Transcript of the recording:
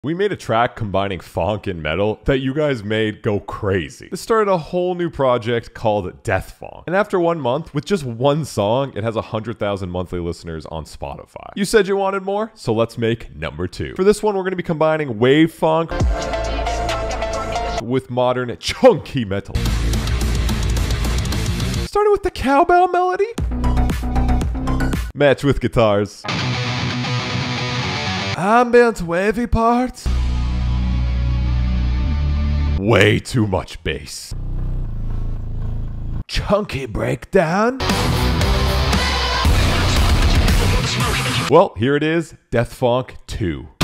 We made a track combining funk and metal that you guys made go crazy. This started a whole new project called Death Phonk. And after 1 month, with just one song, it has 100,000 monthly listeners on Spotify. You said you wanted more, so let's make number 2. For this one, we're going to be combining wave funk with modern chunky metal. Starting with the cowbell melody. Match with guitars. Ambient wavy parts. Way too much bass. Chunky breakdown. Well, here it is, Death Phonk 2.